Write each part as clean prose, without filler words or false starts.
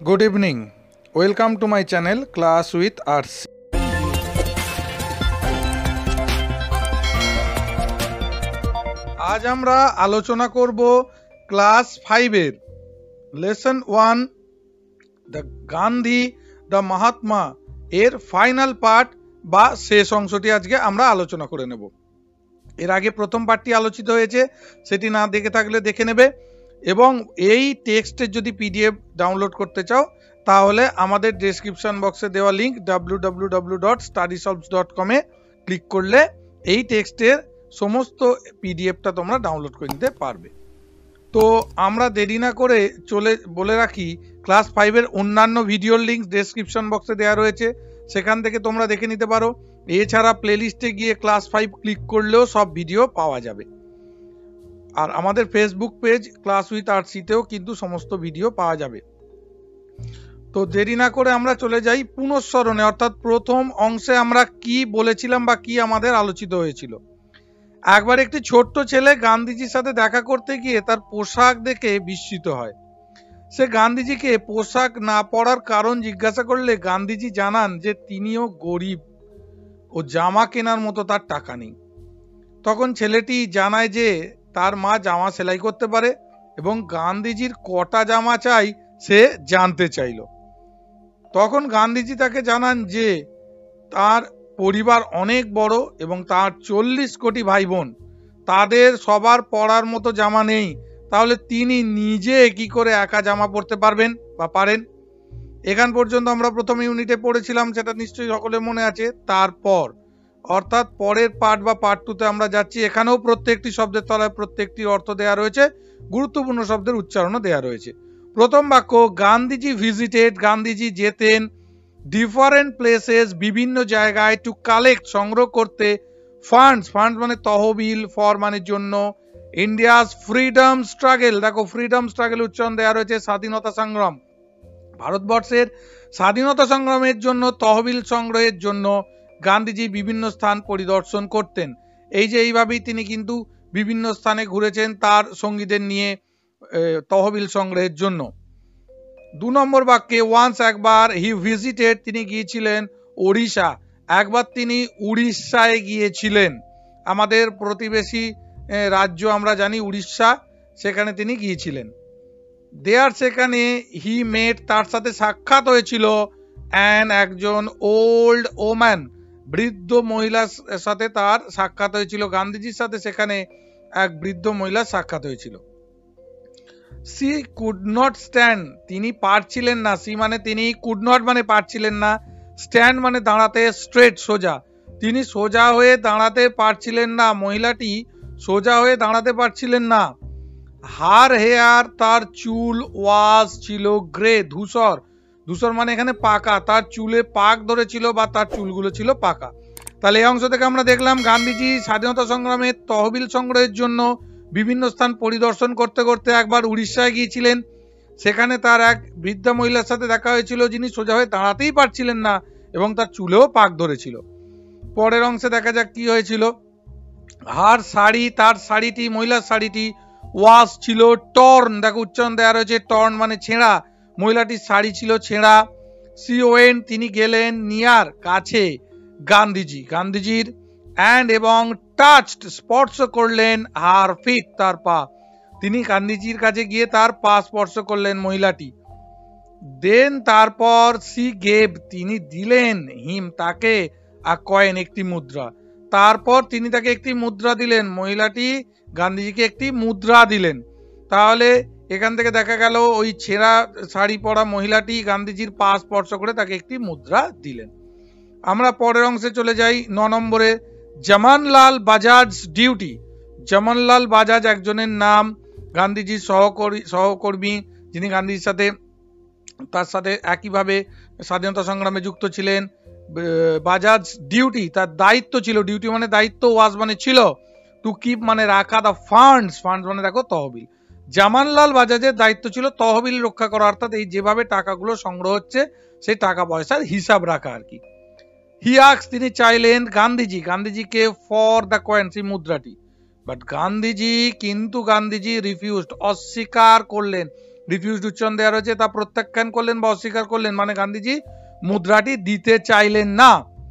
Good evening. Welcome to my channel Class with Arts. आज আমরা আলোচনা করব ক্লাস 5 এর lesson 1 the Gandhi the Mahatma এর ফাইনাল পার্ট বা শেষ অংশটি আজকে আমরা আলোচনা করে নেব। এর আগে প্রথম পার্টটি আলোচিত হয়েছে, সেটি না দেখে থাকলে দেখে নেবে এবং এই টেক্সটের যদি পিডিএফ ডাউনলোড করতে চাও তাহলে আমাদের ডেসক্রিপশন বক্সে দেওয়া লিংক www.studysolves.com এ ক্লিক করলে এই টেক্সটের সমস্ত পিডিএফটা তোমরা ডাউনলোড করে নিতে পারবে। তো আমরা দেরি না করে বলে রাখি ক্লাস 5 এর অন্যান্য ভিডিওর লিংক ডেসক্রিপশন বক্সে দেওয়া রয়েছে, সেখান থেকে তোমরা দেখে নিতে পারো। এছাড়া প্লেলিস্টে গিয়ে ক্লাস 5 ক্লিক করলেও সব ভিডিও পাওয়া যাবে। আর আমাদের ফেসবুক পেজ ক্লাস উইথ আর্টসিতেও কিন্তু সমস্ত ভিডিও পাওয়া যাবে। তো দেরি না করে আমরা চলে যাই পুনঃস্মরণে, অর্থাৎ প্রথম অংশে আমরা কি বলেছিলাম বা কি আমাদের আলোচিত হয়েছিল। একবার একটি ছোট্ট ছেলে গান্ধীজির সাথে দেখা করতে গিয়ে তার পোশাক দেখে বিস্মিত হয়। সে গান্ধীজিকে পোশাক না পরার কারণ জিজ্ঞাসা করলে গান্ধীজি জানান যে তিনিও গরিব ও জামা কেনার মতো তার টাকা নেই। তখন ছেলেটি জানায় যে তার মা জামা সেলাই করতে পারে এবং গান্ধীজির কটা জামা চাই সে জানতে চাইল। তখন গান্ধীজি তাকে জানান যে তার পরিবার অনেক বড় এবং তার 40 কোটি ভাই বোন, তাদের সবার পরার মতো জামা নেই, তাহলে তিনি নিজে কি করে একা জামা পরতে পারবেন বা পারেন। এখান পর্যন্ত আমরা প্রথম ইউনিটে পড়েছিলাম, সেটা নিশ্চয়ই সকলে মনে আছে। তারপর অর্থাৎ পরের পার্ট বা পার্ট 2তে আমরা যাচ্ছি। এখানেও প্রত্যেকটি শব্দের তলায় প্রত্যেকটি অর্থ দেয়া রয়েছে, গুরুত্বপূর্ণ শব্দের উচ্চারণও দেয়া রয়েছে। প্রথম বাক্য, গান্ধীজি ভিজিটেড, গান্ধীজি যেতেন ডিফারেন্ট প্লেসেস, বিভিন্ন জায়গায়, টু কালেক্ট, সংগ্রহ করতে, ফান্ডস, ফান্ডস মানে তহবিল, ফর মানে জন্য, ইন্ডিয়াস ফ্রিডম স্ট্রাগল, দেখো ফ্রিডম স্ট্রাগল উচ্চারণ দেওয়া রয়েছে, স্বাধীনতা সংগ্রাম, ভারতবর্ষের স্বাধীনতা সংগ্রামের জন্য তহবিল সংগ্রহের জন্য গান্ধীজি বিভিন্ন স্থান পরিদর্শন করতেন। এই যে এইভাবেই তিনি কিন্তু বিভিন্ন স্থানে ঘুরেছেন তার সঙ্গীদের নিয়ে তহবিল সংগ্রহের জন্য। 2 নম্বর বাক্যে, ওয়ান্স একবার, হি ভিজিটেড তিনি গিয়েছিলেন ওড়িশা, একবার তিনি উড়িষ্যায় গিয়েছিলেন। আমাদের প্রতিবেশী রাজ্য আমরা জানি উড়িষ্যা, সেখানে তিনি গিয়েছিলেন। দেয়ার সেখানে হি মেট তার সাথে সাক্ষাৎ হয়েছিল একজন ওল্ড ওম্যান, বৃদ্ধ মহিলার সাথে তার সাক্ষাৎ হয়েছিল। গান্ধীজির সাথে সেখানে এক বৃদ্ধ মহিলার সাক্ষাৎ হয়েছিল। সি কুড নট স্ট্যান্ড তিনি পারছিলেন না, সি মানে তিনি, কুড নট মানে পারছিলেন না, স্ট্যান্ড মানে দাঁড়াতে, স্ট্রেট সোজা, তিনি সোজা হয়ে দাঁড়াতে পারছিলেন না, মহিলাটি সোজা হয়ে দাঁড়াতে পারছিলেন না। হার হেয়ার তার চুল, ওয়াজ ছিল গ্রে ধূসর, ধূসর মানে এখানে পাকা, তার চুলে পাক ধরেছিল বা তার চুলগুলো ছিল পাকা। তাহলে এই অংশ থেকে আমরা দেখলাম গান্ধীজি স্বাধীনতা সংগ্রামের তহবিল সংগ্রহের জন্য বিভিন্ন স্থান পরিদর্শন করতে করতে একবার উড়িষ্যায় গিয়েছিলেন। সেখানে তার এক বৃদ্ধা মহিলার সাথে দেখা হয়েছিল যিনি সোজা হয়ে দাঁড়াতেই পারছিলেন না এবং তার চুলেও পাক ধরেছিল। পরের অংশে দেখা যাক কি হয়েছিল। হার শাড়ি, তার শাড়িটি, মহিলার শাড়িটি, ওয়াশ ছিল টর্ন, দেখো উচ্চারণ দেওয়া রয়েছে, টর্ন মানে ছেঁড়া, মহিলাটির শাড়ি ছিল ছেঁড়া। সি ওয়েন তিনি গেলেন, নিয়ার কাছে, গান্ধীজি গান্ধীজির, এবং টাচড স্পর্শ করলেন, হার ফিট তার পা, তিনি গান্ধীজির কাছে গিয়ে তার পা স্পর্শ করলেন মহিলাটি। দেন তারপর সি গেভ তিনি দিলেন, হিম তাকে, আ কয়েন একটি মুদ্রা, তারপর তিনি তাকে একটি মুদ্রা দিলেন, মহিলাটি গান্ধীজিকে একটি মুদ্রা দিলেন। তাহলে এখান থেকে দেখা গেল ওই ছেঁড়া শাড়ি পরা মহিলাটি গান্ধীজির পা স্পর্শ করে তাকে একটি মুদ্রা দিলেন। আমরা পরের অংশে চলে যাই 9 নম্বরে, জামানলাল বাজাজ ডিউটি, জামানলাল বাজাজ একজনের নাম, গান্ধীজির সহকর্মী যিনি গান্ধীজির সাথে তার সাথে একইভাবে স্বাধীনতা সংগ্রামে যুক্ত ছিলেন। বাজাজ ডিউটি তার দায়িত্ব ছিল, ডিউটি মানে দায়িত্ব, ওয়াজ মানে ছিল, টু কিপ মানে রাখা, দা ফান্ডস, ফান্ডস মানে দেখো তহবিল, জামানলাল বাজাজের দায়িত্ব ছিল তহবিল রক্ষা করা, অর্থাৎ এই যেভাবে টাকাগুলো সংগ্রহ হচ্ছে সেই টাকা পয়সার হিসাব রাখা আর কি। হি আস্কড তিনি চাইলেন, গান্ধীজিকে ফর দ্য কয়েন সেই মুদ্রাটি, বাট গান্ধীজি রিফিউজড অস্বীকার করলেন, রিফিউজড উচ্চারণ দেওয়া রয়েছে, তা প্রত্যাখ্যান করলেন বা অস্বীকার করলেন, মানে গান্ধীজি মুদ্রাটি দিতে চাইলেন না।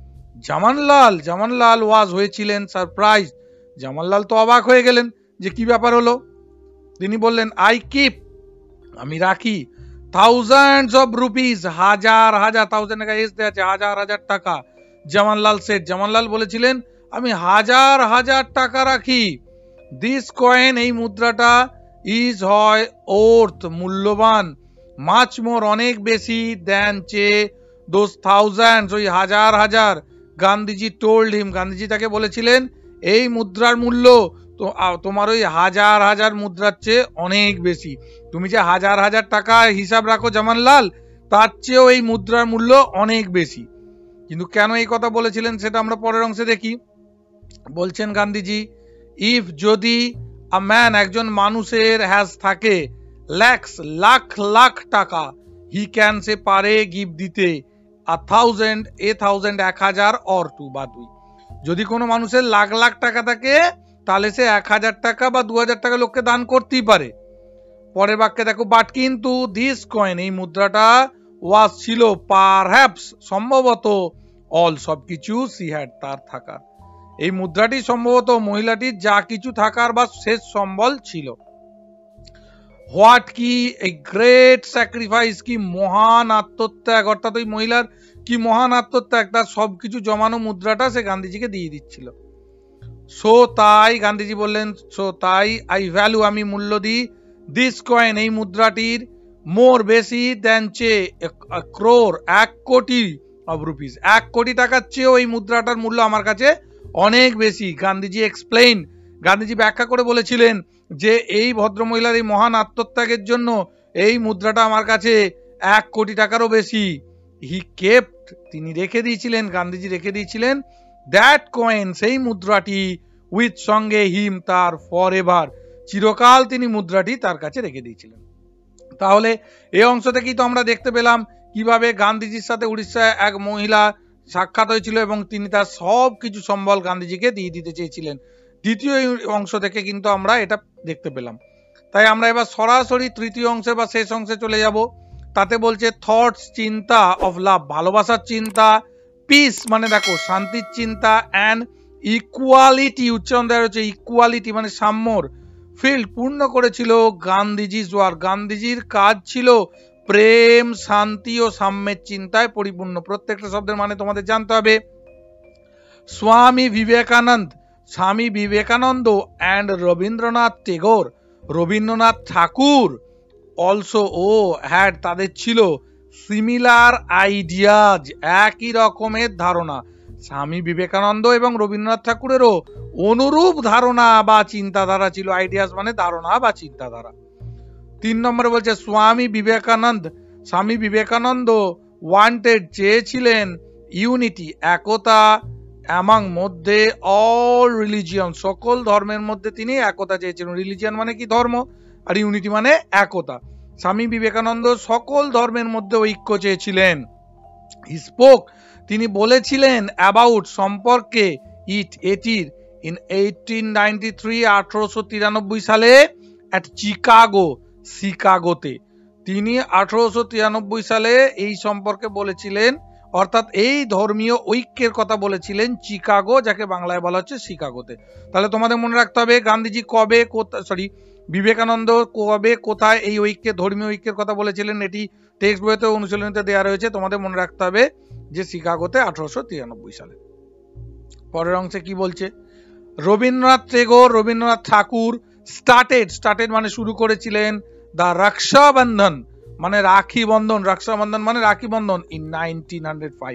জামানলাল ওয়াজ হয়েছিলেন সারপ্রাইজ, জামানলাল তো অবাক হয়ে গেলেন যে কি ব্যাপার হলো। তিনি বললেন আই কিপ, আমি রাখি, থাউজেন্ডস অফ রুপিস, হাজার হাজার, থাউজেন্ড টাকা এস দেওয়া আছে, হাজার হাজার টাকা। জামানলাল সেট, জামানলাল বলেছিলেন আমি হাজার হাজার টাকা রাখি। দিস কয়েন, এই মুদ্রাটা, ইজ হয় ওর্থ, মূল্যবান, মাচ মোর, অনেক বেশি, দেন চে, দোজ থাউজেন্ডস, ওই হাজার হাজার। গান্ধীজি টোল্ড হিম, গান্ধীজি তাকে বলেছিলেন এই মুদ্রার মূল্য তো তোমার ওই হাজার হাজার মুদ্রার চেয়ে অনেক বেশি। তুমি যে হাজার হাজার টাকা হিসাব রাখো জামানলাল, তার চেয়েও এই মুদ্রার মূল্য অনেক বেশি। কিন্তু কেন এই কথা বলেছিলেন সেটা আমরা পরের অংশে দেখি। বলছেন গান্ধীজি, ইফ, যদি, আ ম্যান, একজন মানুষের, হ্যাজ থাকে, ল্যাক্স, লাখ লাখ টাকা, হি ক্যান, সে পারে, গিভ, দিতে, a thousand, a thousand, 1000, or two, বা 2। যদি কোনো মানুষের লাখ লাখ টাকা থাকে তাহলে সে 1000 টাকা বা 2000 টাকা লোককে দান করতেই পারে। পরের বাক্যে দেখো, বাট কিন্তু, দিস কয়েন, এই মুদ্রাটা, ওয়াজ ছিল, পারহ্যাপস, সম্ভবত, অল, সবকিছু, সি হ্যাড, তার থাকার, এই মুদ্রাটি সম্ভবত মহিলাটির যা কিছু থাকার বা শেষ সম্বল ছিল। হোয়াট, কি, এ গ্রেট স্যাক্রিফাইস, কি মহান আত্মত্যাগ, অর্থাৎ ওই মহিলার কি মহান আত্মত্যাগ, তার সবকিছু জমানো মুদ্রাটা সে গান্ধীজিকে দিয়ে দিচ্ছিল। সো, তাই, গান্ধীজি বললেন সো, তাই, আই ভ্যালু, আমি মূল্য দিই, দিস কয়েন, এই মুদ্রাটির, মোর, বেশি, দেন, চে, ক্রোর, 1 কোটি অফ রুপিস, 1 কোটি টাকার চেয়েও এই মুদ্রাটার মূল্য আমার কাছে অনেক বেশি। গান্ধীজি এক্সপ্লেইন, গান্ধীজি ব্যাখ্যা করে বলেছিলেন যে এই ভদ্রমহিলার এই মহান আত্মত্যাগের জন্য এই মুদ্রাটা আমার কাছে 1 কোটি টাকারও বেশি। হি কেপ্ট, তিনি রেখে দিয়েছিলেন, গান্ধীজি রেখে দিয়েছিলেন, দ্যাট কয়েন, সেই মুদ্রাটি, উইথ, সঙ্গে, হিম, তার, ফর এভার, চিরকাল তিনি মুদ্রাটি তার কাছে রেখে দিয়েছিলেন। তাহলে এই অংশ থেকেই তো আমরা দেখতে পেলাম কিভাবে গান্ধীজির সাথে উড়িষ্যায় এক মহিলা সাক্ষাৎ হয়েছিল এবং তিনি তার সব কিছু সম্বল গান্ধীজিকে দিয়ে দিতে চেয়েছিলেন। দ্বিতীয় অংশ থেকে কিন্তু আমরা এটা দেখতে পেলাম। তাই আমরা এবার সরাসরি তৃতীয় অংশে বা শেষ অংশে চলে যাব। তাতে বলছে থটস, চিন্তা, অফ লাভ, ভালোবাসার চিন্তা, পিস, মানে দেখো শান্তির চিন্তা, অ্যান্ড ইকুয়ালিটি, উচ্চারণ দেওয়া হচ্ছে ইকুয়ালিটি, মানে সাম্যর, ফিল্ড, পূর্ণ করেছিল গান্ধীজি জোয়ার, গান্ধীজির কাজ ছিল প্রেম, শান্তি ও সাম্যের চিন্তায় পরিপূর্ণ। প্রত্যেকটা শব্দের মানে তোমাদের জানতে হবে। স্বামী বিবেকানন্দ, স্বামী বিবেকানন্দ অ্যান্ড রবীন্দ্রনাথ টেগোর, রবীন্দ্রনাথ ঠাকুর, অলসো, ও হ্যাড, তাদের ছিল, সিমিলার আইডিয়াজ, একই রকমের ধারণা। স্বামী বিবেকানন্দ এবং রবীন্দ্রনাথ ঠাকুরেরও অনুরূপ ধারণা বা চিন্তাধারা ছিল, আইডিয়াস মানে ধারণা বা চিন্তাধারা। 3 নম্বরে বলছে স্বামী বিবেকানন্দ, স্বামী বিবেকানন্দ ওয়ান্টেড, চেয়েছিলেন, ইউনিটি, একতা, অ্যামাং, মধ্যে, অল রিলিজিয়ন, সকল ধর্মের মধ্যে তিনি একতা চেয়েছিলেন। রিলিজিয়ন মানে কি, ধর্ম, আর ইউনিটি মানে একতা। স্বামী বিবেকানন্দ সকল ধর্মের মধ্যে ঐক্য চেয়েছিলেন। হি স্পোক, তিনি বলেছিলেন, অ্যাবাউট, সম্পর্কে, ইট, এটির, ইন 1893, 1893 সালে, অ্যাট চিকাগো, শিকাগোতে, তিনি 1893 সালে এই সম্পর্কে বলেছিলেন, অর্থাৎ এই ধর্মীয় ঐক্যের কথা বলেছিলেন চিকাগো, যাকে বাংলায় বলা হচ্ছে শিকাগোতে। তাহলে তোমাদের মনে রাখতে হবে গান্ধীজি কবে, বিবেকানন্দ কবে, কোথায় এই ঐক্যের, ধর্মীয় ঐক্যের কথা বলেছিলেন। এটি টেক্সট বইতে, অনুশীলনীতে দেওয়া রয়েছে, তোমাদের মনে রাখতে হবে যে শিকাগোতে 1893 সালে। পরের অংশে কি বলছে, রবীন্দ্রনাথ টেগোর, রবীন্দ্রনাথ ঠাকুর, স্টার্টেড মানে শুরু করেছিলেন, দ্য রক্ষাবন্ধন মানে রাখি বন্ধন, রক্ষাবন্ধন মানে রাখি বন্ধন, ইন 1905,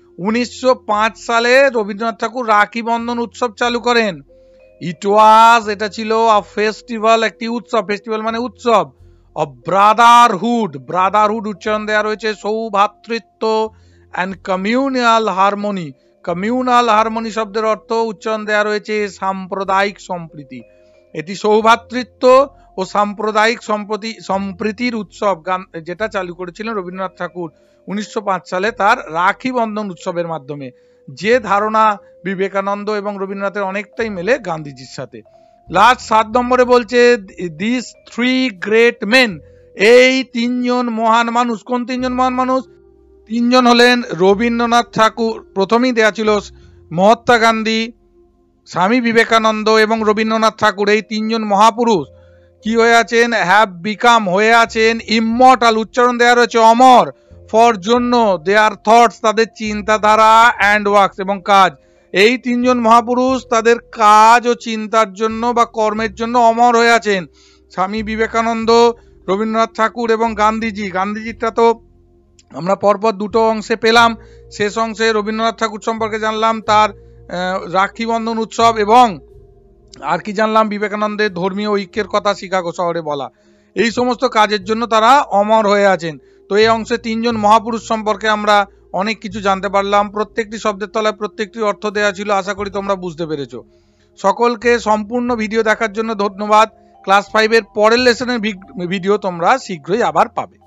1905 সালে রবীন্দ্রনাথ ঠাকুর রাখি বন্ধন উৎসব চালু করেন। ইট ওয়াজ, এটা ছিল, আ ফেস্টিভ্যাল, একটি উৎসব, ফেস্টিভ্যাল মানে উৎসব, অফ ব্রাদারহুড, ব্রাদারহুড উচ্চারণ দেওয়া রয়েছে, সৌভ্রাতৃত্ব, and communal harmony, communal harmony শব্দের অর্থ উচ্চারণ দেওয়া রয়েছে সাম্প্রদায়িক সম্প্রীতি। এটি সৌভ্রাতৃত্ব ও সাম্প্রদায়িক সম্প্রীতির উৎসব, যেটা চালু করেছিলেন রবীন্দ্রনাথ ঠাকুর 1905 সালে তার রাখি বন্ধন উৎসবের মাধ্যমে। যে ধারণা বিবেকানন্দ এবং রবীন্দ্রনাথের অনেকটাই মেলে গান্ধীজির সাথে। লাস্ট 7 নম্বরে বলছে, দিস 3 গ্রেট মেন, এই তিনজন মহান মানুষ, কোন তিনজন মহান মানুষ? তিনজন হলেন রবীন্দ্রনাথ ঠাকুর, প্রথমেই দেয়া ছিল মহাত্মা গান্ধী, স্বামী বিবেকানন্দ এবং রবীন্দ্রনাথ ঠাকুর। এই তিনজন মহাপুরুষ কি হয়ে আছেন? হ্যাভ বিকাম, হয়ে আছেন ইমমর্টাল, উচ্চারণ দেওয়া রয়েছে অমর, ফর জন্য, দেয়ার থটস, তাদের চিন্তাধারা, অ্যান্ড ওয়ার্কস, এবং কাজ। এই তিনজন মহাপুরুষ তাদের কাজ ও চিন্তার জন্য বা কর্মের জন্য অমর হয়ে আছেন। স্বামী বিবেকানন্দ, রবীন্দ্রনাথ ঠাকুর এবং গান্ধীজি। গান্ধীজিটা তো আমরা পরপর দুটো অংশে পেলাম। শেষ অংশে রবীন্দ্রনাথ ঠাকুর সম্পর্কে জানলাম, তার রাখি বন্ধন উৎসব, এবং আর কি জানলাম? বিবেকানন্দের ধর্মীয় ঐক্যের কথা শিকাগো শহরে বলা। এই সমস্ত কাজের জন্য তারা অমর হয়ে আছেন। তো এই অংশে তিনজন মহাপুরুষ সম্পর্কে আমরা অনেক কিছু জানতে পারলাম। প্রত্যেকটি শব্দের তলায় প্রত্যেকটি অর্থ দেওয়া ছিল। আশা করি তোমরা বুঝতে পেরেছো। সকলকে সম্পূর্ণ ভিডিও দেখার জন্য ধন্যবাদ। ক্লাস 5 এর পরের লেসনের ভিডিও তোমরা শীঘ্রই আবার পাবে।